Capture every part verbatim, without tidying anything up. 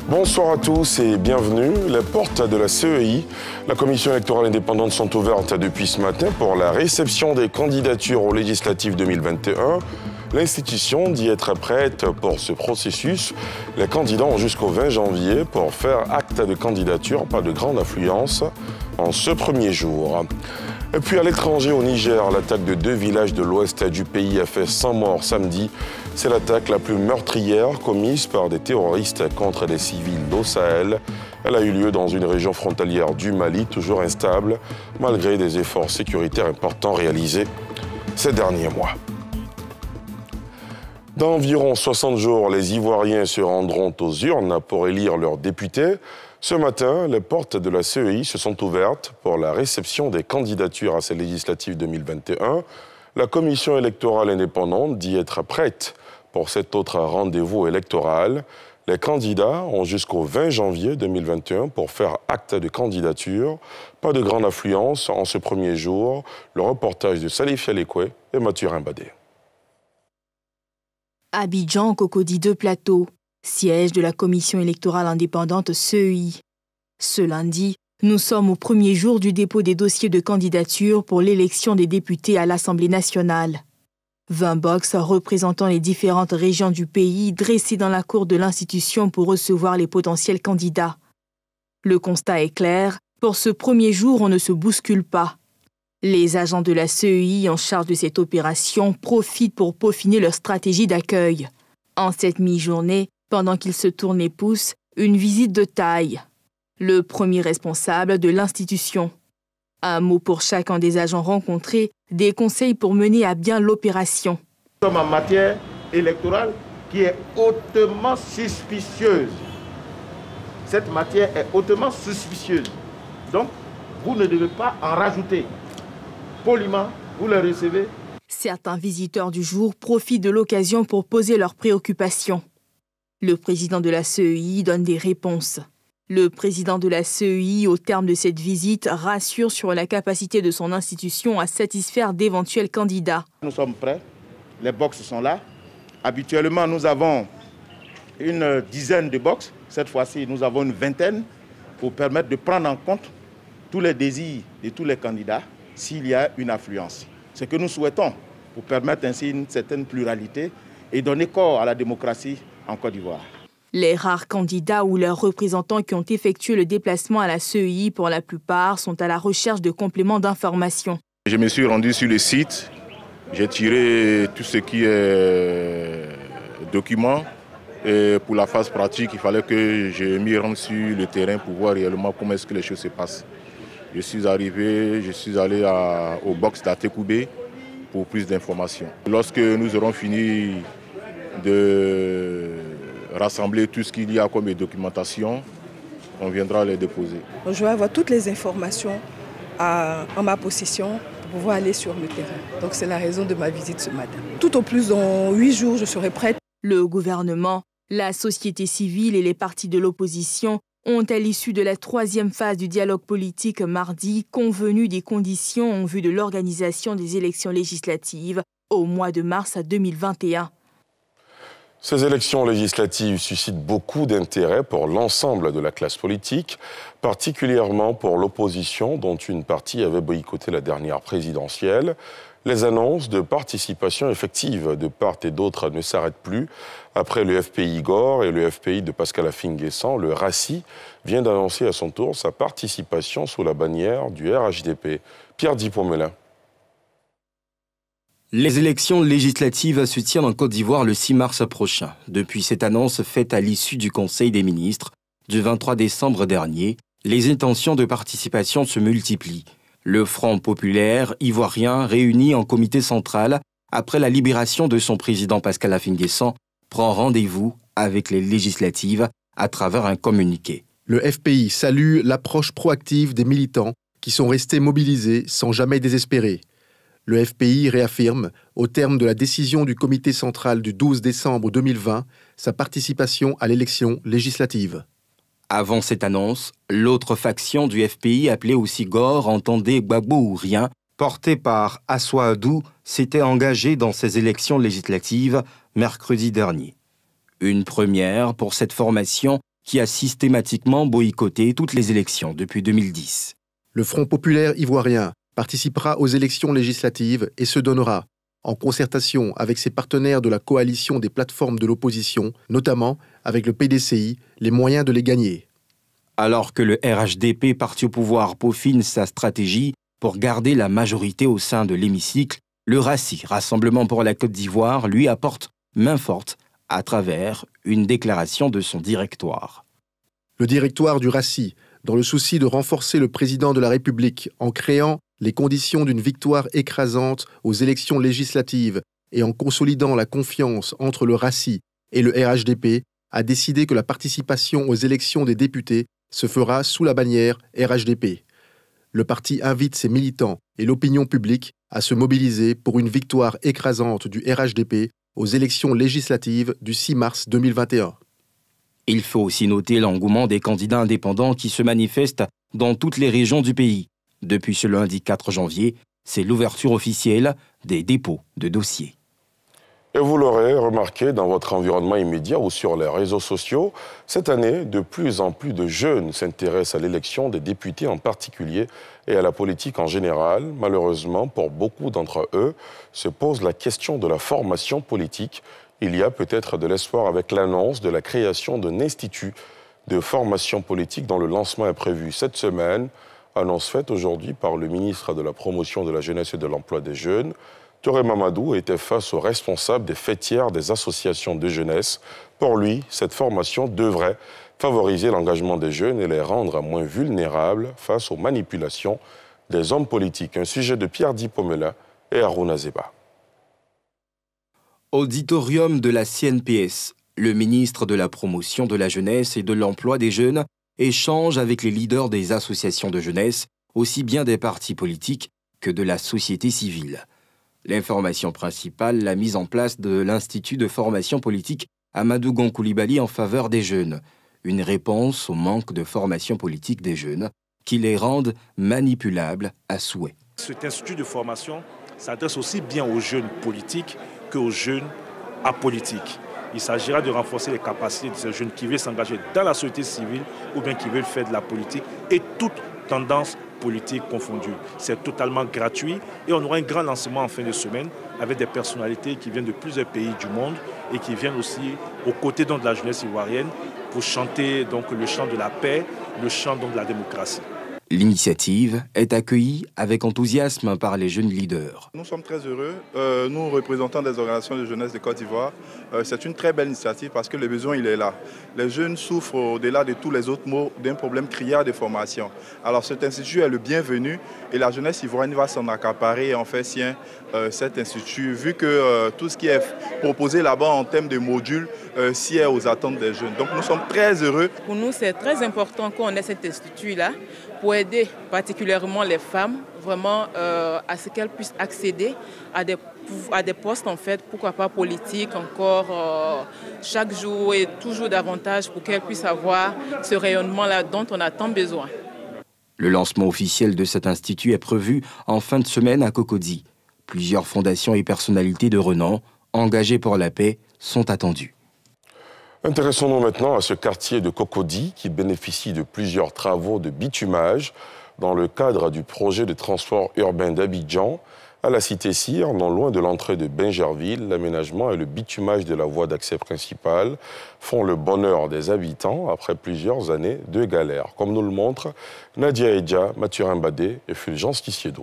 Bonsoir à tous et bienvenue. Les portes de la C E I, la Commission électorale indépendante, sont ouvertes depuis ce matin pour la réception des candidatures aux législatives deux mille vingt et un. L'institution dit être prête pour ce processus. Les candidats ont jusqu'au vingt janvier pour faire acte de candidature, pas de grande affluence en ce premier jour. Et puis à l'étranger, au Niger, l'attaque de deux villages de l'ouest du pays a fait cent morts samedi. C'est l'attaque la plus meurtrière commise par des terroristes contre des civils d'au Sahel. Elle a eu lieu dans une région frontalière du Mali, toujours instable, malgré des efforts sécuritaires importants réalisés ces derniers mois. Dans environ soixante jours, les Ivoiriens se rendront aux urnes pour élire leurs députés. Ce matin, les portes de la C E I se sont ouvertes pour la réception des candidatures à ces législatives deux mille vingt et un. La Commission électorale indépendante dit être prête pour cet autre rendez-vous électoral. Les candidats ont jusqu'au vingt janvier deux mille vingt et un pour faire acte de candidature. Pas de grande affluence en ce premier jour. Le reportage de Salif Yalekwe et Mathurin Badé. Abidjan, Cocody deux Plateaux, siège de la Commission électorale indépendante C E I. Ce lundi, nous sommes au premier jour du dépôt des dossiers de candidature pour l'élection des députés à l'Assemblée nationale. vingt box représentant les différentes régions du pays dressées dans la cour de l'institution pour recevoir les potentiels candidats. Le constat est clair, pour ce premier jour, on ne se bouscule pas. Les agents de la C E I en charge de cette opération profitent pour peaufiner leur stratégie d'accueil. En cette mi-journée, pendant qu'ils se tournent les pouces, une visite de taille. Le premier responsable de l'institution. Un mot pour chacun des agents rencontrés, des conseils pour mener à bien l'opération. Nous sommes en matière électorale qui est hautement suspicieuse. Cette matière est hautement suspicieuse. Donc, vous ne devez pas en rajouter. Poliment, vous le recevez. Certains visiteurs du jour profitent de l'occasion pour poser leurs préoccupations. Le président de la C E I donne des réponses. Le président de la C E I, au terme de cette visite, rassure sur la capacité de son institution à satisfaire d'éventuels candidats. Nous sommes prêts, les box sont là. Habituellement, nous avons une dizaine de box. Cette fois-ci, nous avons une vingtaine pour permettre de prendre en compte tous les désirs de tous les candidats s'il y a une affluence. Ce que nous souhaitons pour permettre ainsi une certaine pluralité et donner corps à la démocratie en Côte d'Ivoire. Les rares candidats ou leurs représentants qui ont effectué le déplacement à la C E I, pour la plupart, sont à la recherche de compléments d'information. Je me suis rendu sur le site, j'ai tiré tout ce qui est document. Et pour la phase pratique, il fallait que je m'y rende sur le terrain pour voir réellement comment est-ce que les choses se passent. Je suis arrivé, je suis allé à, au box d'Atekoubé pour plus d'informations. Lorsque nous aurons fini de rassembler tout ce qu'il y a comme documentation, on viendra les déposer. Je vais avoir toutes les informations à, en ma possession pour pouvoir aller sur le terrain. Donc c'est la raison de ma visite ce matin. Tout au plus dans huit jours, je serai prête. Le gouvernement, la société civile et les partis de l'opposition ont, à l'issue de la troisième phase du dialogue politique mardi, convenu des conditions en vue de l'organisation des élections législatives au mois de mars deux mille vingt et un. Ces élections législatives suscitent beaucoup d'intérêt pour l'ensemble de la classe politique, particulièrement pour l'opposition dont une partie avait boycotté la dernière présidentielle. Les annonces de participation effective de part et d'autre ne s'arrêtent plus. Après le F P I Gore et le F P I de Pascal Affi-N'Guessan, le R A C I vient d'annoncer à son tour sa participation sous la bannière du R H D P. Pierre Dippomelin. Les élections législatives se tiennent en Côte d'Ivoire le six mars prochain. Depuis cette annonce faite à l'issue du Conseil des ministres du vingt-trois décembre dernier, les intentions de participation se multiplient. Le Front populaire ivoirien, réuni en comité central après la libération de son président Pascal Affi-N'Guessan, prend rendez-vous avec les législatives à travers un communiqué. Le F P I salue l'approche proactive des militants qui sont restés mobilisés sans jamais désespérer. Le F P I réaffirme, au terme de la décision du comité central du douze décembre deux mille vingt, sa participation à l'élection législative. Avant cette annonce, l'autre faction du F P I, appelée aussi Gore, entendez Gbagbo ou rien, portée par Assoua Adou, s'était engagée dans ces élections législatives mercredi dernier. Une première pour cette formation qui a systématiquement boycotté toutes les élections depuis deux mille dix. Le Front populaire ivoirien participera aux élections législatives et se donnera, en concertation avec ses partenaires de la coalition des plateformes de l'opposition, notamment avec le P D C I, les moyens de les gagner. Alors que le R H D P, parti au pouvoir, peaufine sa stratégie pour garder la majorité au sein de l'hémicycle, le R A C I, Rassemblement pour la Côte d'Ivoire, lui apporte main forte à travers une déclaration de son directoire. Le directoire du R A C I, dans le souci de renforcer le président de la République en créant les conditions d'une victoire écrasante aux élections législatives et en consolidant la confiance entre le R A C I et le R H D P, a décidé que la participation aux élections des députés se fera sous la bannière R H D P. Le parti invite ses militants et l'opinion publique à se mobiliser pour une victoire écrasante du R H D P aux élections législatives du six mars deux mille vingt et un. Il faut aussi noter l'engouement des candidats indépendants qui se manifestent dans toutes les régions du pays. Depuis ce lundi quatre janvier, c'est l'ouverture officielle des dépôts de dossiers. Et vous l'aurez remarqué dans votre environnement immédiat ou sur les réseaux sociaux, cette année, de plus en plus de jeunes s'intéressent à l'élection des députés en particulier et à la politique en général. Malheureusement, pour beaucoup d'entre eux, se pose la question de la formation politique. Il y a peut-être de l'espoir avec l'annonce de la création d'un institut de formation politique dont le lancement est prévu cette semaine. Annonce faite aujourd'hui par le ministre de la Promotion de la Jeunesse et de l'Emploi des Jeunes. Touré Mamadou était face aux responsables des fêtières des associations de jeunesse. Pour lui, cette formation devrait favoriser l'engagement des jeunes et les rendre moins vulnérables face aux manipulations des hommes politiques. Un sujet de Pierre Dipomela et Harouna Zeba. Auditorium de la C N P S, le ministre de la Promotion de la Jeunesse et de l'Emploi des Jeunes échange avec les leaders des associations de jeunesse, aussi bien des partis politiques que de la société civile. L'information principale, la mise en place de l'Institut de formation politique Amadou Gon Coulibaly en faveur des jeunes. Une réponse au manque de formation politique des jeunes qui les rendent manipulables à souhait. Cet institut de formation s'adresse aussi bien aux jeunes politiques qu'aux jeunes apolitiques. Il s'agira de renforcer les capacités de ces jeunes qui veulent s'engager dans la société civile ou bien qui veulent faire de la politique et toute tendance politique confondue. C'est totalement gratuit et on aura un grand lancement en fin de semaine avec des personnalités qui viennent de plusieurs pays du monde et qui viennent aussi aux côtés donc, de la jeunesse ivoirienne pour chanter donc, le chant de la paix, le chant donc, de la démocratie. L'initiative est accueillie avec enthousiasme par les jeunes leaders. Nous sommes très heureux, euh, nous représentants des organisations de jeunesse de Côte d'Ivoire. Euh, c'est une très belle initiative parce que le besoin il est là. Les jeunes souffrent au-delà de tous les autres maux d'un problème criard de formation. Alors cet institut est le bienvenu et la jeunesse ivoirienne va s'en accaparer et en faire sien euh, cet institut vu que euh, tout ce qui est proposé là-bas en termes de modules euh, sied aux attentes des jeunes. Donc nous sommes très heureux. Pour nous c'est très important qu'on ait cet institut-là pour aider particulièrement les femmes vraiment euh, à ce qu'elles puissent accéder à des, à des postes en fait, pourquoi pas politiques encore euh, chaque jour et toujours davantage pour qu'elles puissent avoir ce rayonnement-là dont on a tant besoin. Le lancement officiel de cet institut est prévu en fin de semaine à Cocody. Plusieurs fondations et personnalités de renom engagées pour la paix sont attendues. Intéressons-nous maintenant à ce quartier de Cocody qui bénéficie de plusieurs travaux de bitumage dans le cadre du projet de transport urbain d'Abidjan. À la cité Cyr, non loin de l'entrée de Bingerville, l'aménagement et le bitumage de la voie d'accès principale font le bonheur des habitants après plusieurs années de galère, comme nous le montrent Nadia Edja, Mathurin Badé et Fulgence Kissiedo.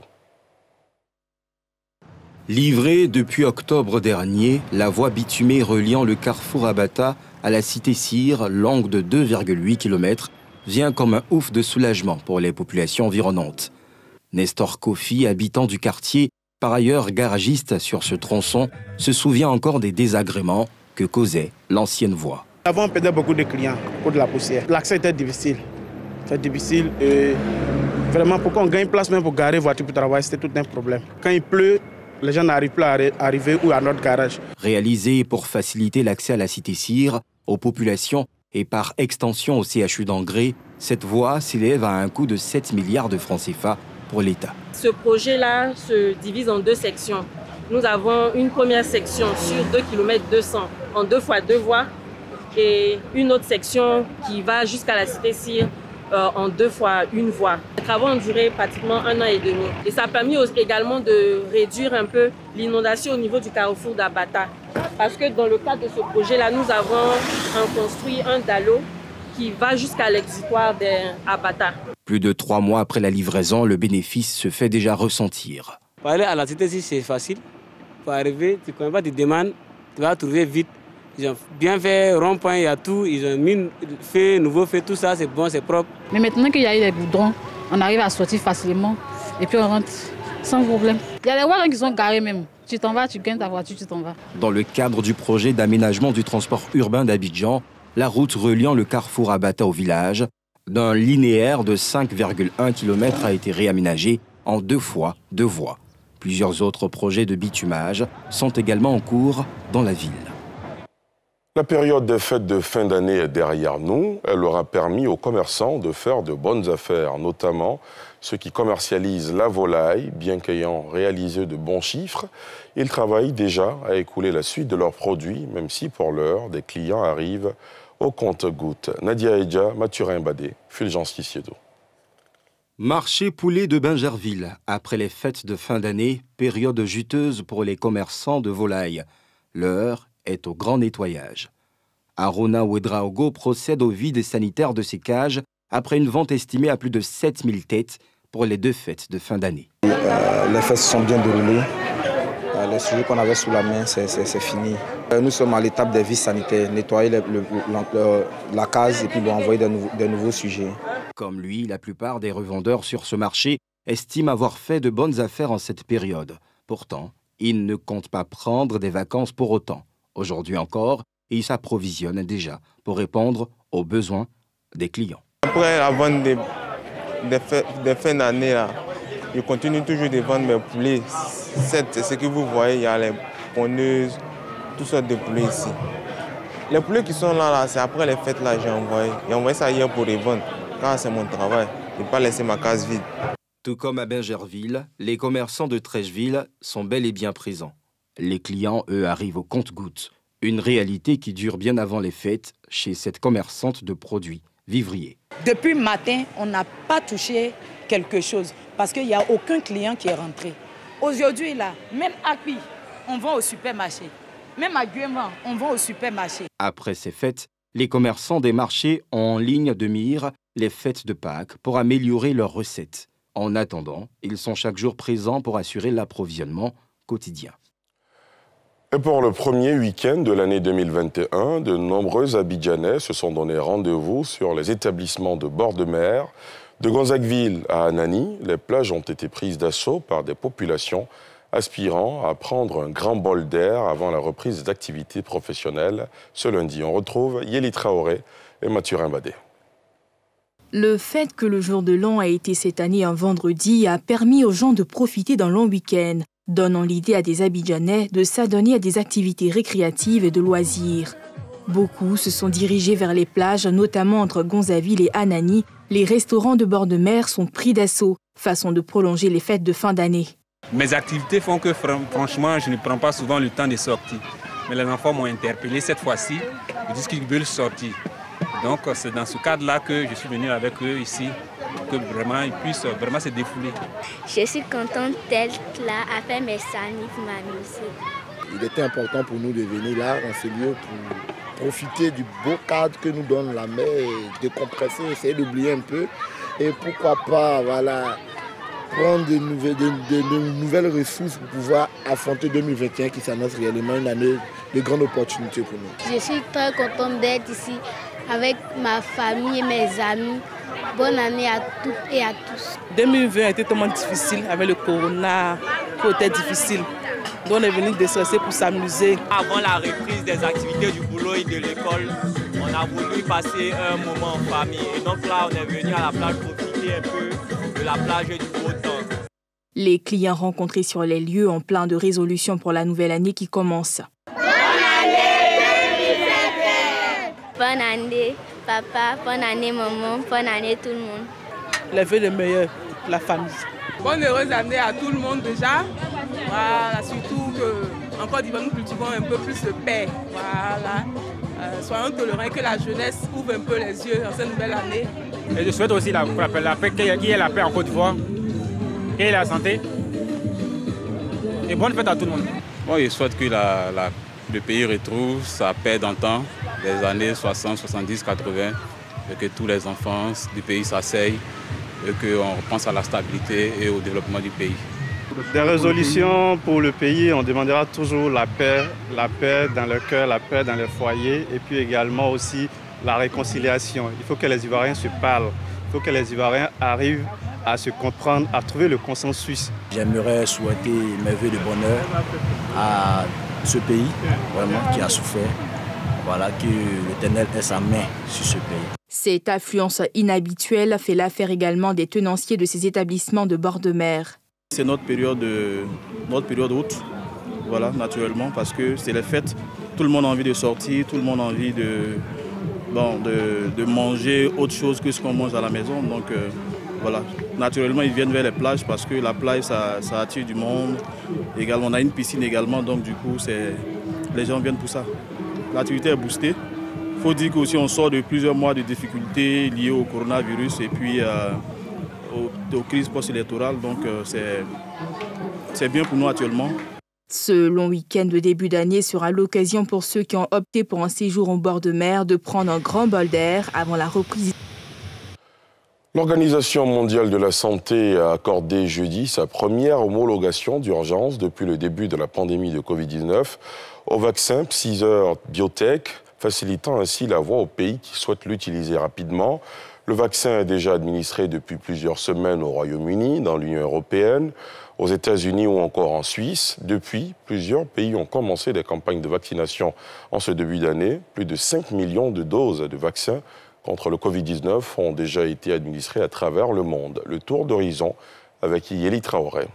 Livrée depuis octobre dernier, la voie bitumée reliant le carrefour Abata à la cité Cyr, longue de deux virgule huit kilomètres, vient comme un ouf de soulagement pour les populations environnantes. Nestor Kofi, habitant du quartier, par ailleurs garagiste sur ce tronçon, se souvient encore des désagréments que causait l'ancienne voie. Avant, on perdait beaucoup de clients pour de la poussière. L'accès était difficile. C'était difficile et vraiment pour qu'on gagne place même pour garer voiture pour travailler, c'était tout un problème. Quand il pleut, les gens n'arrivent plus à arriver ou à notre garage. Réalisé pour faciliter l'accès à la cité Cyr, aux populations et par extension au C H U d'Angré, cette voie s'élève à un coût de sept milliards de francs C F A pour l'État. Ce projet-là se divise en deux sections. Nous avons une première section sur deux virgule deux kilomètres en deux fois deux voies et une autre section qui va jusqu'à la cité Sire euh, en deux fois une voie. Les travaux ont duré pratiquement un an et demi. Et ça a permis également de réduire un peu l'inondation au niveau du carrefour d'Abata. Parce que dans le cadre de ce projet-là, nous avons construit un dallo qui va jusqu'à l'exutoire d'Abata. Plus de trois mois après la livraison, le bénéfice se fait déjà ressentir. Pour aller à la cité, c'est facile. Pour arriver, tu ne connais pas de demande, tu vas trouver vite. Ils ont bien fait rond-point, il y a tout. Ils ont mis fait, nouveau fait, tout ça, c'est bon, c'est propre. Mais maintenant qu'il y a eu les goudrons, on arrive à sortir facilement et puis on rentre sans problème. Il y a des voitures qui sont garées même. Tu t'en vas, tu gagnes ta voiture, tu t'en vas. Dans le cadre du projet d'aménagement du transport urbain d'Abidjan, la route reliant le carrefour Abata au village, d'un linéaire de cinq virgule un kilomètres a été réaménagée en deux fois deux voies. Plusieurs autres projets de bitumage sont également en cours dans la ville. La période des fêtes de fin d'année est derrière nous. Elle aura permis aux commerçants de faire de bonnes affaires, notamment ceux qui commercialisent la volaille, bien qu'ayant réalisé de bons chiffres. Ils travaillent déjà à écouler la suite de leurs produits, même si pour l'heure, des clients arrivent au compte-gouttes. Nadia Edja, Mathurin Badé, Fulgence Kissiedo. Marché poulet de Bingerville. Après les fêtes de fin d'année, période juteuse pour les commerçants de volaille. L'heure est au grand nettoyage. Arona Ouedraogo procède au vide sanitaire de ses cages après une vente estimée à plus de sept mille têtes pour les deux fêtes de fin d'année. Euh, les fêtes se sont bien déroulées. Euh, les sujets qu'on avait sous la main, c'est fini. Euh, nous sommes à l'étape des vides sanitaires, nettoyer le, le, le, la case et puis bon, envoyer de, nouveaux, de nouveaux sujets. Comme lui, la plupart des revendeurs sur ce marché estiment avoir fait de bonnes affaires en cette période. Pourtant, ils ne comptent pas prendre des vacances pour autant. Aujourd'hui encore, ils s'approvisionnent déjà pour répondre aux besoins des clients. Après la vente des, des, des fins d'année, je continue toujours de vendre mes poulets. C'est ce que vous voyez, il y a les pondeuses, toutes sortes de poulets ici. Les poulets qui sont là, là c'est après les fêtes, là, j'ai envoyé. J'ai envoyé ça hier pour les vendre, car c'est mon travail. Je ne vais pas laisser ma case vide. Tout comme à Bingerville, les commerçants de Trècheville sont bel et bien présents. Les clients, eux, arrivent au compte-gouttes. Une réalité qui dure bien avant les fêtes chez cette commerçante de produits vivriers. Depuis le matin, on n'a pas touché quelque chose parce qu'il n'y a aucun client qui est rentré. Aujourd'hui, là, même à Pi, on va au supermarché. Même à Guéman, on va au supermarché. Après ces fêtes, les commerçants des marchés ont en ligne de mire les fêtes de Pâques pour améliorer leurs recettes. En attendant, ils sont chaque jour présents pour assurer l'approvisionnement quotidien. Et pour le premier week-end de l'année deux mille vingt et un, de nombreux Abidjanais se sont donné rendez-vous sur les établissements de bord de mer. De Gonzagueville à Anani, les plages ont été prises d'assaut par des populations aspirant à prendre un grand bol d'air avant la reprise des activités professionnelles. Ce lundi, on retrouve Yéli Traoré et Mathurin Badé. Le fait que le jour de l'an a été cette année un vendredi a permis aux gens de profiter d'un long week-end, donnant l'idée à des Abidjanais de s'adonner à des activités récréatives et de loisirs. Beaucoup se sont dirigés vers les plages, notamment entre Gonzagueville et Anani. Les restaurants de bord de mer sont pris d'assaut, façon de prolonger les fêtes de fin d'année. Mes activités font que franchement, je ne prends pas souvent le temps de sortir. Mais les enfants m'ont interpellé cette fois-ci, ils disent qu'ils veulent sortir. Donc c'est dans ce cadre-là que je suis venu avec eux ici, pour que vraiment ils puissent vraiment se défouler. Je suis contente d'être là, à faire mes sanifs, m'amuser. Il était important pour nous de venir là, dans ce lieu, pour profiter du beau cadre que nous donne la mer, décompresser, essayer d'oublier un peu. Et pourquoi pas, voilà, prendre de nouvelles, de, de, de nouvelles ressources pour pouvoir affronter deux mille vingt et un qui s'annonce réellement une année de grande opportunité pour nous. Je suis très contente d'être ici avec ma famille et mes amis. Bonne année à toutes et à tous. deux mille vingt a été tellement difficile avec le corona, qui était difficile. Donc on est venu déstresser pour s'amuser. Avant la reprise des activités du boulot et de l'école, on a voulu passer un moment en famille. Et donc là, on est venu à la plage profiter un peu de la plage et du beau temps. Les clients rencontrés sur les lieux ont plein de résolutions pour la nouvelle année qui commence. Bonne année deux mille vingt et un. Bonne année papa, bonne année maman, bonne année tout le monde. Les vœux les meilleurs pour la famille. Bonne heureuse année à tout le monde déjà. Voilà, surtout qu'en Côte d'Ivoire, nous cultivons un peu plus de paix. Voilà. Euh, soyons tolérants et que la jeunesse ouvre un peu les yeux en cette nouvelle année. Et je souhaite aussi la, la, la paix, qu'il y ait la paix en Côte d'Ivoire, qu'il y ait la santé. Et bonne fête à tout le monde. Bon, je souhaite que la, la, le pays retrouve sa paix d'antan, des années soixante, soixante-dix, quatre-vingts, et que tous les enfants du pays s'asseyent, et qu'on repense à la stabilité et au développement du pays. Des résolutions pour le pays, on demandera toujours la paix, la paix dans le cœur, la paix dans les foyers, et puis également aussi la réconciliation. Il faut que les Ivoiriens se parlent, il faut que les Ivoiriens arrivent à se comprendre, à trouver le consensus. J'aimerais souhaiter mes vœux de bonheur à ce pays, vraiment, qui a souffert. Voilà, que l'Éternel ait sa main sur ce pays. Cette affluence inhabituelle fait l'affaire également des tenanciers de ces établissements de bord de mer. C'est notre période, notre période haute, voilà, naturellement, parce que c'est les fêtes. Tout le monde a envie de sortir, tout le monde a envie de, bon, de, de manger autre chose que ce qu'on mange à la maison. Donc euh, voilà, naturellement, ils viennent vers les plages parce que la plage, ça, ça attire du monde. Également, on a une piscine également, donc du coup, les gens viennent pour ça. L'activité est boostée. Il faut dire qu'aussi on sort de plusieurs mois de difficultés liées au coronavirus et puis euh, aux, aux crises post-électorales. Donc euh, c'est bien pour nous actuellement. Ce long week-end de début d'année sera l'occasion pour ceux qui ont opté pour un séjour au bord de mer de prendre un grand bol d'air avant la reprise. L'Organisation mondiale de la santé a accordé jeudi sa première homologation d'urgence depuis le début de la pandémie de Covid dix-neuf au vaccin Pfizer Biotech, facilitant ainsi la voie aux pays qui souhaitent l'utiliser rapidement. Le vaccin est déjà administré depuis plusieurs semaines au Royaume-Uni, dans l'Union européenne, aux États-Unis ou encore en Suisse. Depuis, plusieurs pays ont commencé des campagnes de vaccination en ce début d'année. Plus de cinq millions de doses de vaccins contre le Covid dix-neuf ont déjà été administrées à travers le monde. Le tour d'horizon avec Yéli Traoré.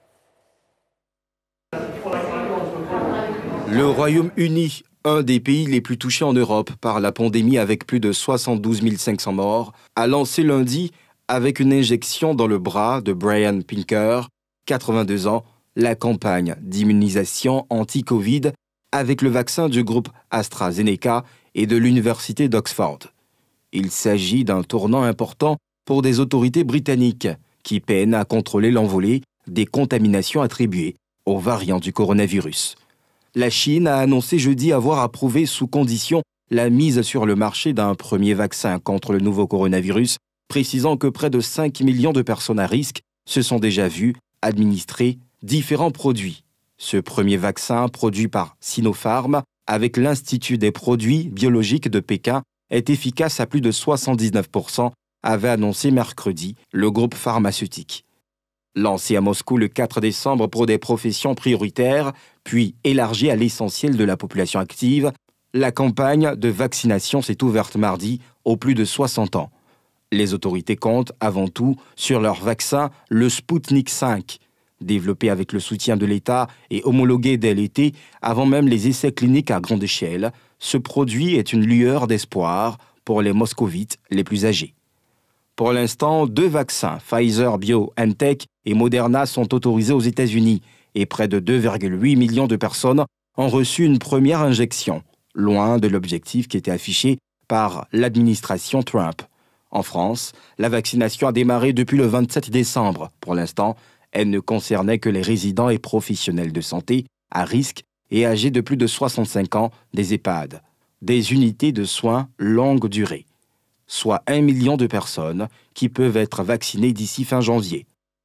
Le Royaume-Uni, un des pays les plus touchés en Europe par la pandémie avec plus de soixante-douze mille cinq cents morts, a lancé lundi, avec une injection dans le bras de Brian Pinker, quatre-vingt-deux ans, la campagne d'immunisation anti-Covid avec le vaccin du groupe AstraZeneca et de l'Université d'Oxford. Il s'agit d'un tournant important pour des autorités britanniques qui peinent à contrôler l'envolée des contaminations attribuées aux variants du coronavirus. La Chine a annoncé jeudi avoir approuvé sous condition la mise sur le marché d'un premier vaccin contre le nouveau coronavirus, précisant que près de cinq millions de personnes à risque se sont déjà vues administrer différents produits. Ce premier vaccin, produit par Sinopharm, avec l'Institut des produits biologiques de Pékin, est efficace à plus de soixante-dix-neuf pour cent, avait annoncé mercredi le groupe pharmaceutique. Lancé à Moscou le quatre décembre pour des professions prioritaires, puis élargi à l'essentiel de la population active, la campagne de vaccination s'est ouverte mardi aux plus de soixante ans. Les autorités comptent avant tout sur leur vaccin, le Sputnik cinq, développé avec le soutien de l'État et homologué dès l'été, avant même les essais cliniques à grande échelle. Ce produit est une lueur d'espoir pour les moscovites les plus âgés. Pour l'instant, deux vaccins, Pfizer BioNTech et Moderna, sont autorisés aux États-Unis et près de deux virgule huit millions de personnes ont reçu une première injection, loin de l'objectif qui était affiché par l'administration Trump. En France, la vaccination a démarré depuis le vingt-sept décembre. Pour l'instant, elle ne concernait que les résidents et professionnels de santé à risque et âgés de plus de soixante-cinq ans des EHPAD, des unités de soins longue durée, soit un million de personnes qui peuvent être vaccinées d'ici fin janvier.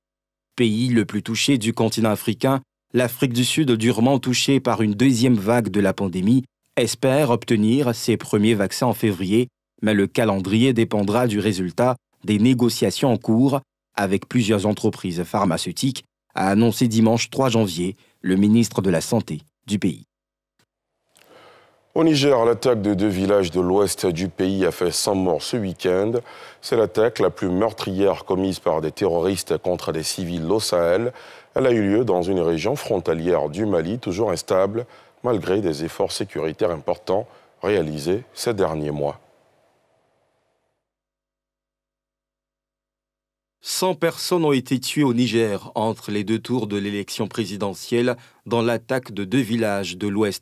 Pays le plus touché du continent africain, l'Afrique du Sud, durement touchée par une deuxième vague de la pandémie, espère obtenir ses premiers vaccins en février, mais le calendrier dépendra du résultat des négociations en cours avec plusieurs entreprises pharmaceutiques, a annoncé dimanche trois janvier le ministre de la Santé du pays. Au Niger, l'attaque de deux villages de l'ouest du pays a fait cent morts ce week-end. C'est l'attaque la plus meurtrière commise par des terroristes contre des civils au Sahel. Elle a eu lieu dans une région frontalière du Mali, toujours instable, malgré des efforts sécuritaires importants réalisés ces derniers mois. cent personnes ont été tuées au Niger entre les deux tours de l'élection présidentielle dans l'attaque de deux villages de l'Ouest.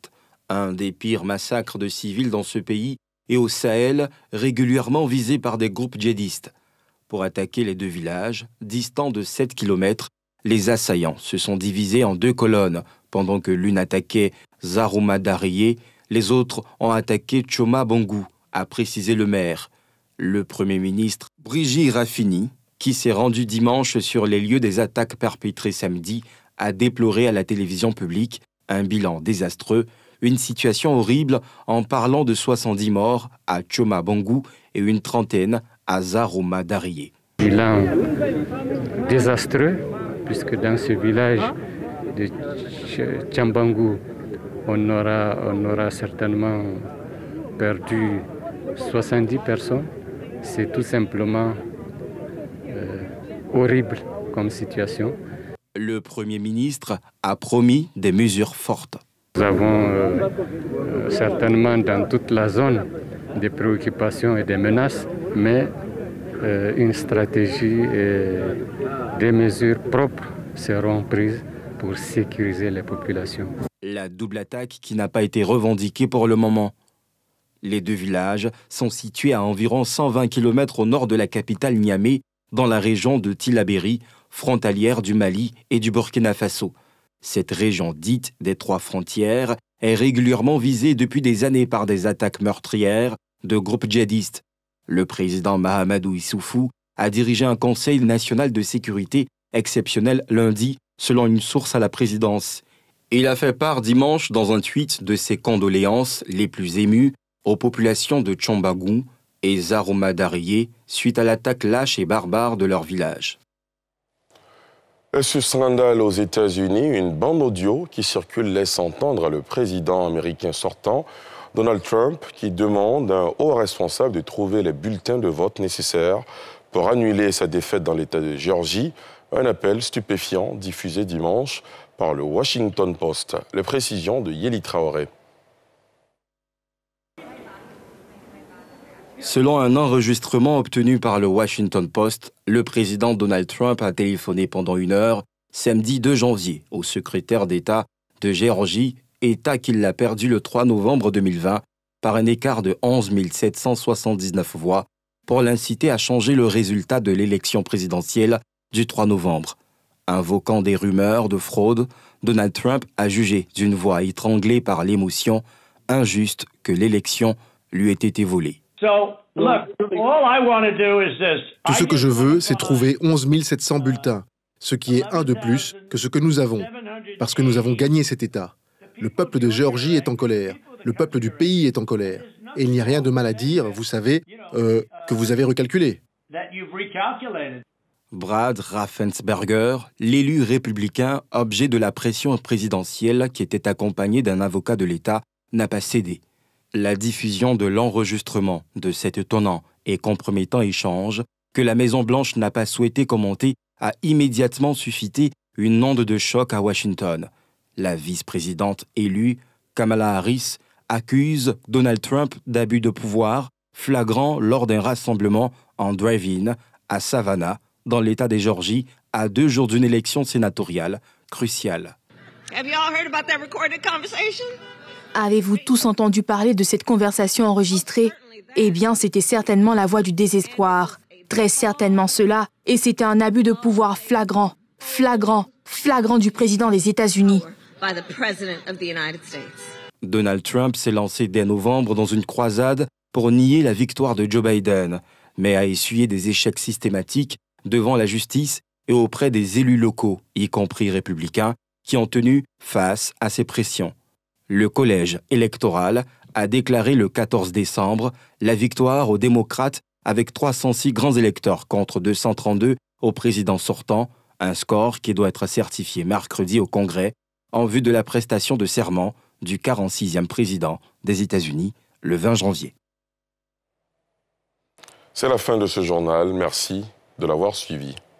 un des pires massacres de civils dans ce pays et au Sahel, régulièrement visé par des groupes djihadistes. Pour attaquer les deux villages, distants de sept kilomètres, les assaillants se sont divisés en deux colonnes. Pendant que l'une attaquait Zarouma Dareye, les autres ont attaqué Tchoma Bangou, a précisé le maire. Le Premier ministre Brigitte Raffini, qui s'est rendu dimanche sur les lieux des attaques perpétrées samedi, a déploré à la télévision publique un bilan désastreux, une situation horrible en parlant de soixante-dix morts à Tchoma Bangou et une trentaine à Zarouma Dareye. Bilan désastreux, puisque dans ce village de Tchambangou, on aura, on aura certainement perdu soixante-dix personnes. C'est tout simplement euh, horrible comme situation. Le Premier ministre a promis des mesures fortes. Nous avons euh, euh, certainement dans toute la zone des préoccupations et des menaces, mais euh, une stratégie et des mesures propres seront prises pour sécuriser les populations. La double attaque qui n'a pas été revendiquée pour le moment. Les deux villages sont situés à environ cent vingt kilomètres au nord de la capitale Niamey, dans la région de Tillabéri, frontalière du Mali et du Burkina Faso. Cette région dite des trois frontières est régulièrement visée depuis des années par des attaques meurtrières de groupes djihadistes. Le président Mahamadou Issoufou a dirigé un conseil national de sécurité exceptionnel lundi, selon une source à la présidence. Il a fait part dimanche dans un tweet de ses condoléances les plus émues aux populations de Tchambangou et Zarouma Dareye suite à l'attaque lâche et barbare de leur village. Et ce scandale aux États-Unis, une bande audio qui circule laisse entendre le président américain sortant, Donald Trump, qui demande à un haut responsable de trouver les bulletins de vote nécessaires pour annuler sa défaite dans l'État de Géorgie. Un appel stupéfiant diffusé dimanche par le Washington Post. Les précisions de Yeli Traoré. Selon un enregistrement obtenu par le Washington Post, le président Donald Trump a téléphoné pendant une heure, samedi deux janvier, au secrétaire d'État de Géorgie, État qu'il a perdu le trois novembre deux mille vingt par un écart de onze mille sept cent soixante-dix-neuf voix, pour l'inciter à changer le résultat de l'élection présidentielle du trois novembre. Invoquant des rumeurs de fraude, Donald Trump a jugé d'une voix étranglée par l'émotion injuste que l'élection lui ait été volée. Tout ce que je veux, c'est trouver onze mille sept cents bulletins, ce qui est un de plus que ce que nous avons, parce que nous avons gagné cet État. Le peuple de Géorgie est en colère, le peuple du pays est en colère. Et il n'y a rien de mal à dire, vous savez, euh, que vous avez recalculé. Brad Raffensperger, l'élu républicain, objet de la pression présidentielle qui était accompagné d'un avocat de l'État, n'a pas cédé. La diffusion de l'enregistrement de cet étonnant et compromettant échange que la Maison-Blanche n'a pas souhaité commenter a immédiatement suscité une onde de choc à Washington. La vice-présidente élue, Kamala Harris, accuse Donald Trump d'abus de pouvoir flagrant lors d'un rassemblement en drive-in à Savannah, dans l'État de Géorgie, à deux jours d'une élection sénatoriale cruciale. Avez-vous tous entendu parler de cette conversation enregistrée? Eh bien, c'était certainement la voix du désespoir. Très certainement cela, et c'était un abus de pouvoir flagrant, flagrant, flagrant du président des États-Unis. Donald Trump s'est lancé dès novembre dans une croisade pour nier la victoire de Joe Biden, mais a essuyé des échecs systématiques devant la justice et auprès des élus locaux, y compris républicains, qui ont tenu face à ces pressions. Le collège électoral a déclaré le quatorze décembre la victoire aux démocrates avec trois cent six grands électeurs contre deux cent trente-deux au président sortant, un score qui doit être certifié mercredi au Congrès en vue de la prestation de serment du quarante-sixième président des États-Unis le vingt janvier. C'est la fin de ce journal. Merci de l'avoir suivi.